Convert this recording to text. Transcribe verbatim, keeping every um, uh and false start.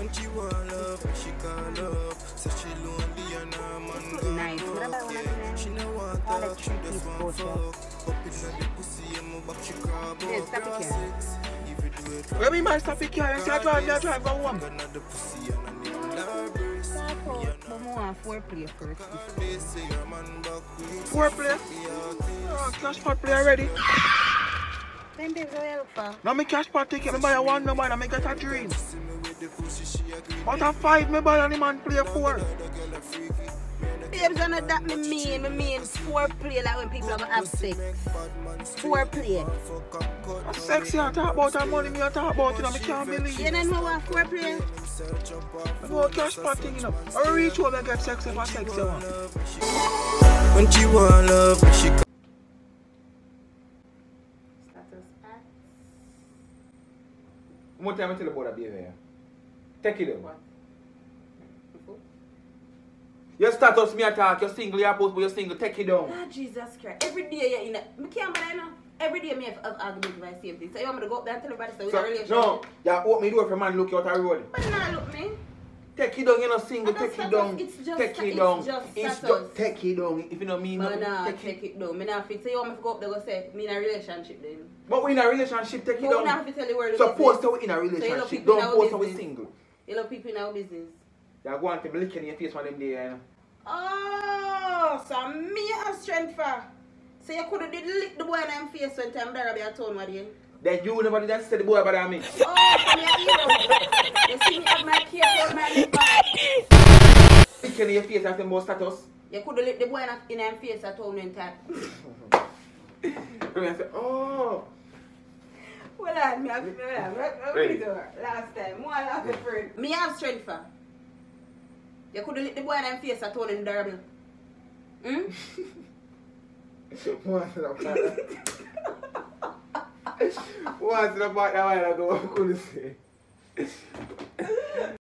When she want love, she call up. Say she lonely and her man gone nice. broke, yeah. She no want talk, she just want fuck. Up in the pussy and my back she grab up. Grass six, if you do it. Let me man stop it here and say I drive, I drive go home. Another pussy and I need love brace. But more on foreplay first. Foreplay? Oh, cash pot play already. Then they go help her. Now me cash pot ticket, me buy a one, me buy and me get a dream. But a five, me buy and the man play four. Babes, I know that me mean, me mean foreplay like when people are gonna have sex. Foreplay. That's sexy, I talk about that money, me I talk about it, and I can't believe. You don't know what foreplay? I go cash pot thing, you know. I reach home and get sexy for sexy one. When she want love, she One time I tell you about that behavior. Take it up. Your status, me attack, you're single, you're post, but you're single, take it down. Ah, Jesus Christ. Every day you're in a... I can't believe now. Every day me have have argument with my same thing. So you want me to go up there and tell everybody so we're in a relationship? No, you open me door for man look you out the road. But not look me. Take it down, you're not single, And take that's it down. It's just, take it it's down. just It's status. just take it down. If you know me, But no, nah, take, take it. it down. Me not fit. So you want me to go up there and go say, me in a relationship then? But we in a relationship, take it But we down. not have to tell the world Suppose the so we in a So you know relationship, people in don't our post so we business. single. You know people in our business. You're going to be licking your face one them day, you know. Oh, so me have strength for. So you could have did lick the boy in them face when time there be a tone what you. Then you never did that say the boy about me. Oh, so me a hero. You see me have my care for my lip back. Licking your face after more status. You could have lick the boy in in them face at home when time. And I say, oh. Well, I me have me have Ready. last time. More last friend. Me have strength for. You could have lick the boy in them face at home in Durable. Hmm? Once in a while. Once in a while, I couldn't say.